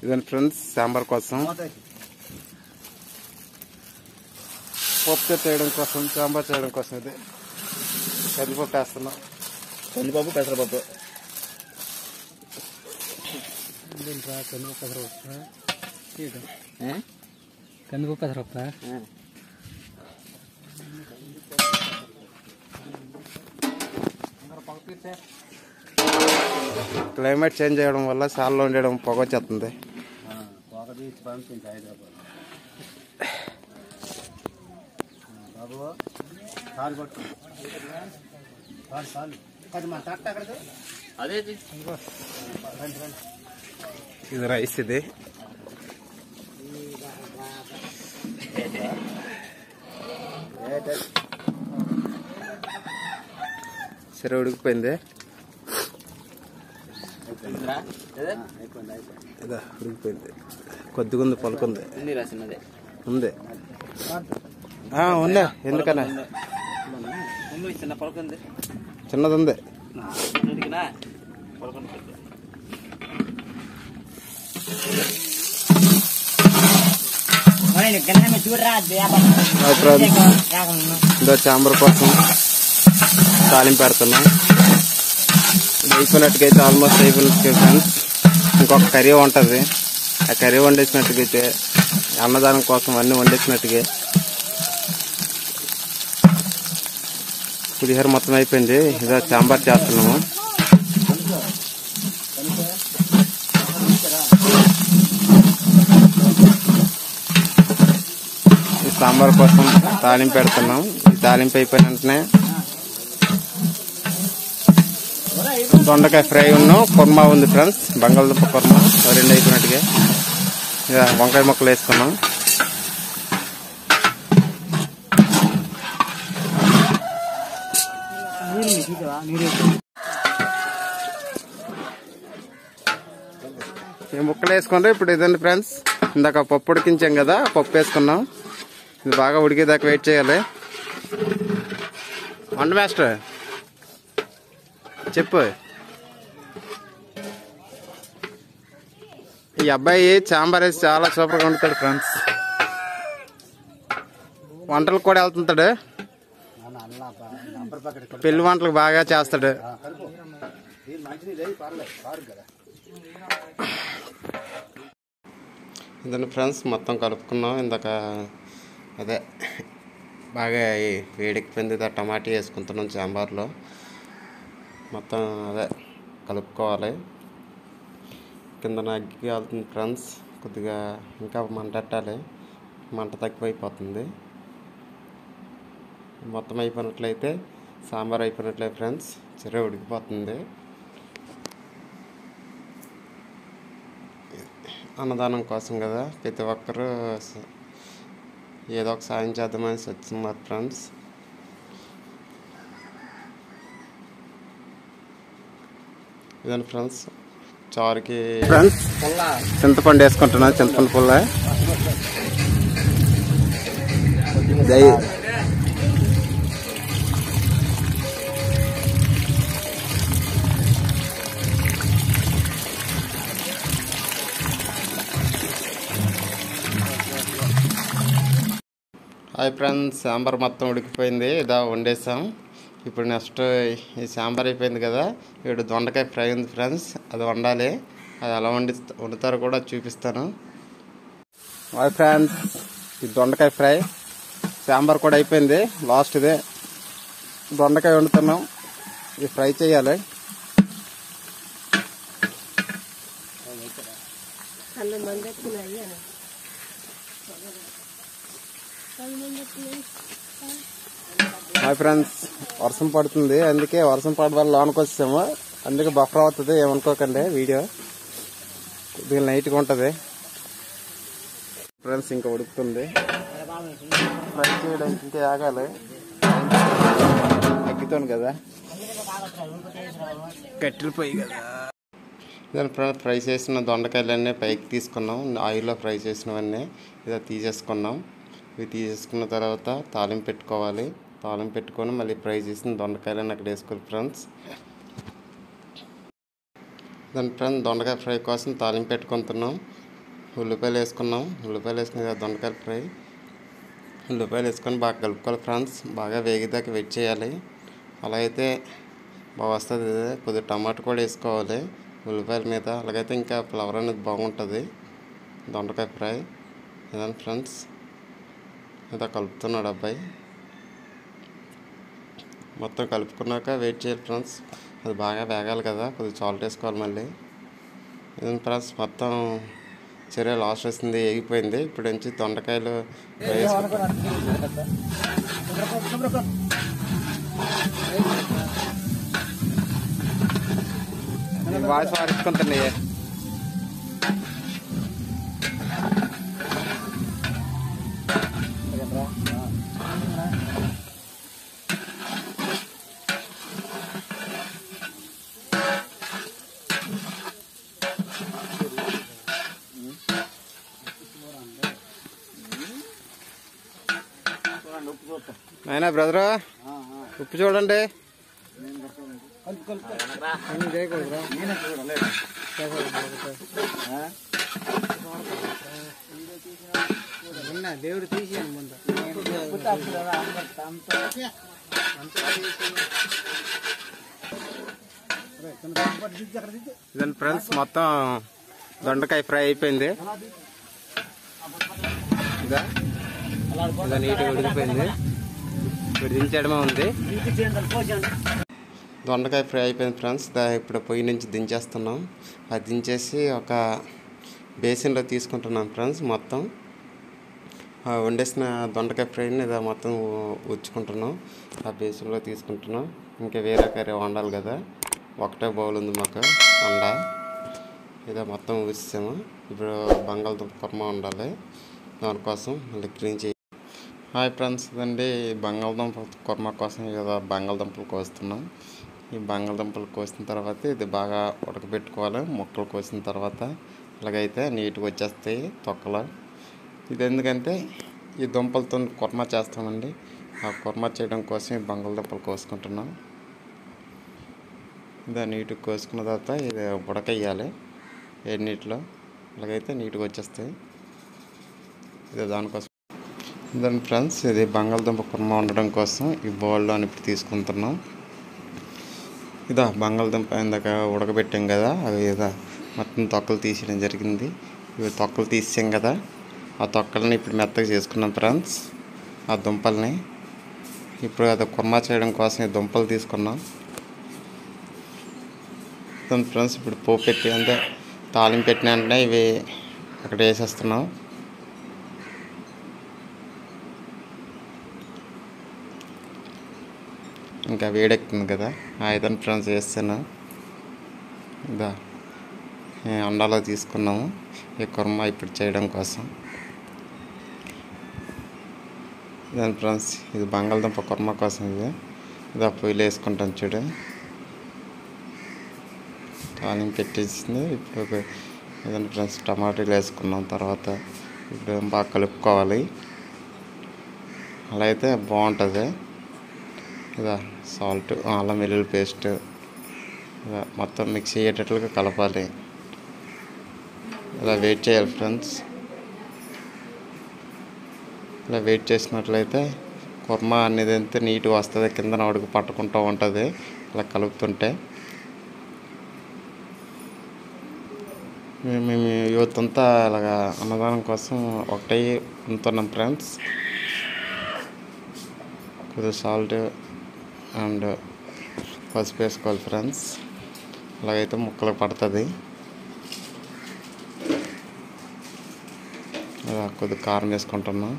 ఇదండి ఫ్రెండ్స్ సాంబార్ కోసం పప్పు చేయడం కోసం సాంబార్ చేయడం కోసం ఇది కందిపప్పు వేస్తున్నాం. కందిపప్పు పెసరపప్పు కందిపప్పు పెసరపప్పు క్లైమేట్ చేంజ్ అయ్యడం వల్ల సాల్లో ఉండడం పొగ వచ్చేస్తుంది. ఇది రైస్ ఇది సరే ఉడికిపోయింది. ఉడికిపోయింది కొద్దిగా ఉంది పలుకుంది ఉంది ఉందా ఎందుకన్నా చిన్నది ఉంది. ఇదో సాంబార్ కోసం తాలింపు పెడుతున్నాం. అయిపోయినట్టుకైతే ఆల్మోస్ట్ అయిపోయినట్టుగా ఫ్రెండ్స్. ఇంకొక కర్రీ ఉంటుంది. ఆ కర్రీ వండేసినట్టుగైతే అన్నదానం కోసం అన్ని వండేసినట్టుగా పులిహోర మొత్తం అయిపోయింది. ఇదో సాంబార్ చేస్తున్నాము. ఈ సాంబార్ కోసం తాలింపు పెడుతున్నాం. ఈ తాలింపు అయిపోయిన వెంటనే దొండకాయ ఫ్రై కుర్మా ఉంది ఫ్రెండ్స్. బంగాళదుంప కుర్మా రెండు అయిపోయినట్టుగా ఇక వంకాయ ముక్కలు వేసుకున్నాం. ఈ ముక్కలు వేసుకుంటే ఇప్పుడు ఇదండి ఫ్రెండ్స్. ఇందాక పప్పు ఉడికించాం కదా, పప్పు వేసుకున్నాం. ఇది బాగా ఉడికేదాకా వెయిట్ చేయాలి. వంట మాస్టర్ చెప్పు. ఈ అబ్బాయి సాంబార్ వేసి చాలా సూపర్గా వండుతాడు ఫ్రెండ్స్. వంటలకు కూడా వెళ్తుంటాడు. పెళ్లి వంటలకు బాగా చేస్తాడు. ఇదండి ఫ్రెండ్స్ మొత్తం కలుపుకున్నాం. ఇందాక అదే బాగా వేడెక్కిపోయింది. టమాటా వేసుకుంటున్నాం సాంబార్లో. మొత్తం అదే కలుపుకోవాలి. కింద అగ్గి కాలుతుంది ఫ్రెండ్స్. కొద్దిగా ఇంకా మంట పెట్టాలి. మంట తక్కువైపోతుంది. మొత్తం అయిపోయినట్లయితే సాంబార్ అయిపోయినట్లే ఫ్రెండ్స్. చెర ఉడికిపోతుంది. అన్నదానం కోసం కదా, ప్రతి ఒక్కరూ ఏదో ఒక సాయం చేద్దామని వచ్చింది ఫ్రెండ్స్. ఇదండి ఫ్రెండ్స్ చారుకి ఫ్రెండ్స్ చింతపండు వేసుకుంటున్నాను. చింతపండు పుల్ల హాయ్ ఫ్రెండ్స్. సాంబార్ మొత్తం ఉడికిపోయింది. ఇదా వండేసాం. ఇప్పుడు నెక్స్ట్ ఈ సాంబార్ అయిపోయింది కదా, ఇప్పుడు దొండకాయ ఫ్రై ఉంది ఫ్రెండ్స్. అది వండాలి. అది ఎలా వండుతారో కూడా చూపిస్తాను. హాయ్ ఫ్రెండ్స్, ఈ దొండకాయ ఫ్రై సాంబార్ కూడా అయిపోయింది. లాస్ట్ ఇదే దొండకాయ వండుతున్నాం. ఇది ఫ్రై చేయాలి. హాయ్ ఫ్రెండ్స్, వర్షం పడుతుంది. అందుకే వర్షం పడడం వల్ల లోనికి వచ్చాము. అందుకే బఫర్ అవుతుంది, ఏమనుకోకండి. వీడియో దీని లైట్గా ఉంటుంది ఫ్రెండ్స్. ఇంకా ఉడుకుతుంది. ఫ్రై చేయడానికి ఇంకా ఆగాలి. అగ్గితోను కదా, కట్టెలు పొయ్యి కదా. దాని ఫ్రై చేసిన దొండకాయలన్నీ పైకి తీసుకున్నాం. ఆయిల్లో ఫ్రై చేసినవన్నీ ఇలా తీసేసుకున్నాం. ఇవి తీసేసుకున్న తర్వాత తాలింపు పెట్టుకోవాలి. తాలింపు పెట్టుకొని మళ్ళీ ఫ్రై చేసిన దొండకాయలన్నీ అక్కడ వేసుకోవాలి ఫ్రెండ్స్. దాని ఫ్రెండ్స్ దొండకాయ ఫ్రై కోసం తాలింపు పెట్టుకుంటున్నాం. ఉల్లిపాయలు వేసుకున్నాం. ఉల్లిపాయలు వేసుకుని దొండకాయ ఫ్రై. ఉల్లిపాయలు వేసుకొని బాగా కలుపుకోవాలి ఫ్రెండ్స్. బాగా వేగిదాకా వెయిట్ చేయాలి. అలా అయితే బాగా వస్తుంది. కొద్దిగా టమాటా కూడా వేసుకోవాలి ఉల్లిపాయల మీద. అలాగైతే ఇంకా ఫ్లేవర్ అనేది బాగుంటుంది దొండకాయ ఫ్రై. ఇదండి ఫ్రెండ్స్, ఇదా కలుపుతున్నాడు అబ్బాయి. మొత్తం కలుపుకున్నాక వెయిట్ చేయాలి ఫ్రెండ్స్. అది బాగా వేగాలి కదా, కొద్దిగా సాల్ట్ వేసుకోవాలి మళ్ళీ. ఇదండి ఫ్రెండ్స్, మొత్తం చర్య లాస్ట్ వస్తుంది, వేగిపోయింది. ఇప్పుడు నుంచి దొండకాయలు ఫ్రై వాయిస్ వాడుకుంటుంది. అయినా బ్రదరు ఉప్పు చూడండి. దేవుడు తీసి ఇదండి ఫ్రెండ్స్, మొత్తం దొండకాయ ఫ్రై అయిపోయింది. ఇదా నీట్గా ఉడికిపోయింది. ఇప్పుడు దించడమే ఉంది. దొండకాయ ఫ్రై అయిపోయింది ఫ్రెండ్స్. ఇప్పుడు పొయ్యి నుంచి దించేస్తున్నాం. అది దించేసి ఒక బేసిన్లో తీసుకుంటున్నాం ఫ్రెండ్స్. మొత్తం వండేసిన దొండకాయ ఫ్రైని ఇదా మొత్తం ఉంచుకుంటున్నాం. ఆ బేసిన్లో తీసుకుంటున్నాం. ఇంకా వేరే కర్రీ వండాలి కదా, ఒకటే బౌల్ ఉంది మాకు వండ. ఇదా మొత్తం ఊసాము. ఇప్పుడు బంగాళదుంప కుర్మా వండాలి. దానికోసం మళ్ళీ క్లీన్ చేయాలి. హాయ్ ఫ్రెండ్స్, ఇదండి బంగాళదుంప కుర్మా కోసం కదా బంగాళదుంపలు కోస్తున్నాం. ఈ బంగాళదుంపలు కోసిన తర్వాత ఇది బాగా ఉడకబెట్టుకోవాలి. ముక్కలు కోసిన తర్వాత అలాగైతే నీట్గా వచ్చేస్తాయి తొక్కలు. ఇది ఎందుకంటే ఈ దుంపలతో కుర్మా చేస్తామండి. ఆ కుర్మా చేయడం కోసం ఈ బంగాళదుంపలు కోసుకుంటున్నాం. ఇదా నీట్గా కోసుకున్న తర్వాత ఇది ఉడకేయాలి వేడి నీటిలో. అలాగైతే నీట్గా వచ్చేస్తాయి. ఇది దానికోసం. ఇదండి ఫ్రెండ్స్, ఇది బంగాళదుంప కుర్మా వండడం కోసం ఈ బౌల్లో ఇప్పుడు తీసుకుంటున్నాం. ఇదా బంగాళదుంప ఇందాక ఉడకబెట్టాం కదా, అవి ఇదా మొత్తం తొక్కలు తీసేయడం జరిగింది. ఇవి తొక్కలు తీసాం కదా, ఆ తొక్కల్ని ఇప్పుడు మెత్తగా చేసుకున్నాం ఫ్రెండ్స్. ఆ దుంపల్ని ఇప్పుడు అది కుర్మా చేయడం కోసం ఈ దుంపలు తీసుకున్నాం. ఫ్రెండ్స్, ఇప్పుడు పోపు పెట్టి అంటే తాలింపు పెట్టిన వెంటనే ఇవి అక్కడ వేసేస్తున్నాం. ఇంకా వేడెక్కుతుంది కదా, ఇదని ఫ్రెండ్స్ వేస్తాను. ఇదా అండాలో తీసుకున్నాము ఈ కుర్మా ఇప్పుడు చేయడం కోసం. ఇదని ఫ్రెండ్స్, ఇది బంగాళదుంప కుర్మా కోసం. ఇదా పొయ్యిలో వేసుకుంటాం చూడు. తాలింపు పెట్టేసింది. ఇప్పుడు ఇదండి ఫ్రెండ్స్, టమాటాలు వేసుకున్నాం. తర్వాత ఇప్పుడు బాగా కలుపుకోవాలి. అలా అయితే బాగుంటుంది. ఇదా సాల్ట్, అల్లం వెల్లుల్లి పేస్ట్ ఇలా మొత్తం మిక్స్ అయ్యేటట్లుగా కలపాలి. ఇలా వెయిట్ చేయాలి ఫ్రెండ్స్. ఇలా వెయిట్ చేసినట్లయితే కుర్మా అనేది అంతే నీట్గా వస్తుంది. కింద అడుగు పట్టుకుంటూ ఉంటుంది ఇలా కలుపుతుంటే. మేము యూత్ అంతా ఇలాగా అన్నదానం కోసం ఒకటే ఉంటున్నాం ఫ్రెండ్స్. కొద్దిగా సాల్ట్ అండ్ పసుపు వేసుకోవాలి ఫ్రెండ్స్. అలాగైతే ముక్కలు పడుతుంది. అలా కొద్దిగా కారం వేసుకుంటున్నాం.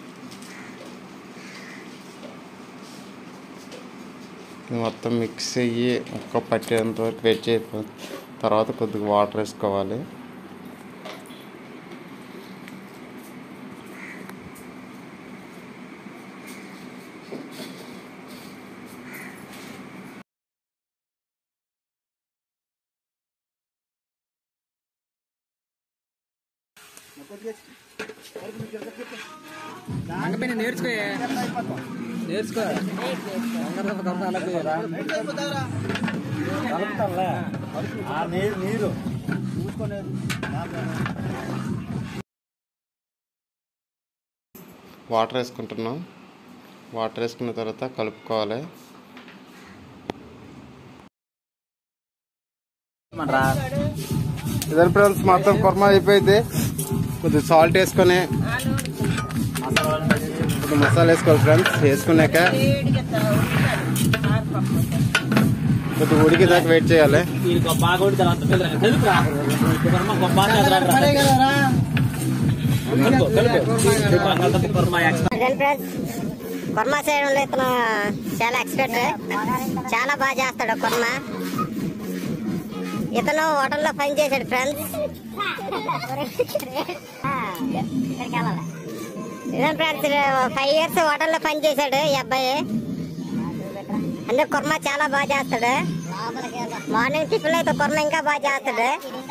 ఇది మొత్తం మిక్స్ అయ్యి ముక్క పట్టేంత వరకు వెయిట్ చేయ తర్వాత కొద్దిగా వాటర్ వేసుకోవాలి. నేర్చుకో కలుపుతాంలే నీరు చూసుకునేది. వాటర్ వేసుకుంటున్నాం. వాటర్ వేసుకున్న తర్వాత కలుపుకోవాలి. ఇదే ఫ్రెండ్స్ మొత్తం కుర్మా అయిపోయింది. కొద్దిగా సాల్ట్ వేసుకొని కొద్దిగా మసాలా వేసుకోవాలి ఫ్రెండ్స్. వేసుకున్నాక కొద్దిగా ఉడికేదాకా వెయిట్ చేయాలి. కుర్మా చేయడంలో ఇతను చాలా ఎక్స్పర్ట్. చాలా బాగా చేస్తాడు కుర్మా. ఇతను హోటల్లో పని చేశాడు ఫ్రెండ్స్. ఇదే ఫ్రెండ్స్ 5 years హోటల్లో పని చేశాడు ఈ అబ్బాయి. అందుకే కుర్మా చాలా బాగా చేస్తాడు. మార్నింగ్ టిఫిన్ అయితే కుర్మా ఇంకా బాగా చేస్తాడు.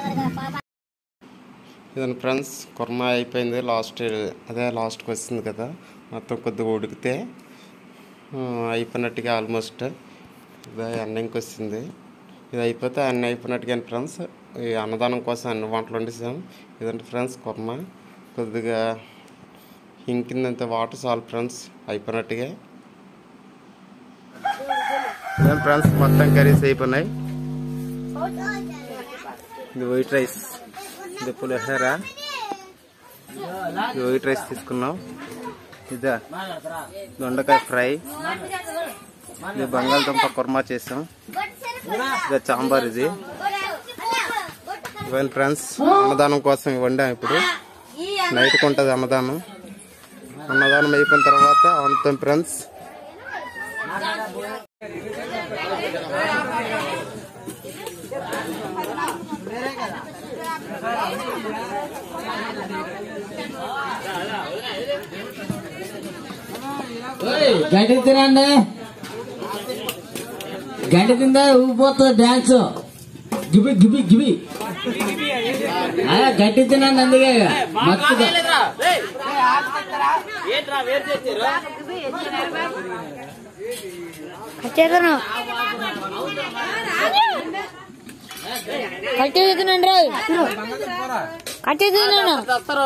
ఇదండి ఫ్రెండ్స్, కుర్మా అయిపోయింది. లాస్ట్కి వస్తుంది కదా, మొత్తం కొద్దిగా ఉడికితే అయిపోయినట్టుగా ఆల్మోస్ట్ ఇదే ఎండింగ్కి వస్తుంది. ఇది అయిపోతే అన్నీ అయిపోయినట్టుగా ఫ్రెండ్స్. ఈ అన్నదానం కోసం అన్ని వంటలు వండిస్తాం. ఇదంటే ఫ్రెండ్స్ కుర్మా. కొద్దిగా ఇంకిందంత వాటర్ చాలు ఫ్రెండ్స్, అయిపోయినట్టుగా. ఇదే ఫ్రెండ్స్ మొత్తం కర్రీస్ అయిపోయినాయి. ఇది వైట్ రైస్, ఇది పులిహోర, ఇది వైట్ రైస్ తీసుకున్నాం. ఇదా దొండకాయ ఫ్రై, ఇది బంగాళదుంప కుర్మా చేసాం. ఇదే సాంబార్. ఇది ఇవన్నీ ఫ్రెండ్స్ అన్నదానం కోసం వండాం. ఇప్పుడు నైట్కి ఉంటుంది అన్నదానం. అన్నదానం అయిపోయిన తర్వాత వండుతాం ఫ్రెండ్స్. గడ్డి తినండి, గడ్డి తిందా ఊపిపోతుంది డాన్స్. గిబి గిబి గిబి గడ్డి తినండి. అందుకే మత్తుగా కట్టేస్తున్నాను రే, కట్టేస్తున్నాను.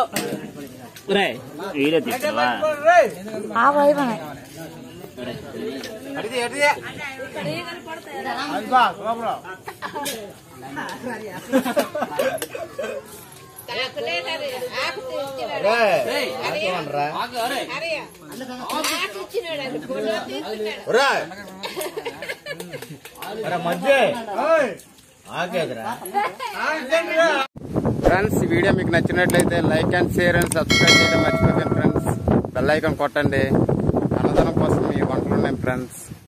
ఫ్రెండ్స్ ఈ వీడియో మీకు నచ్చినట్లయితే like and share and subscribe చేయడం మర్చిపోకండి ఫ్రెండ్స్. బెల్ ఐకాన్ కొట్టండి. అన్నదానం కోసం ఈ వంటలు ఉన్నాయి ఫ్రెండ్స్.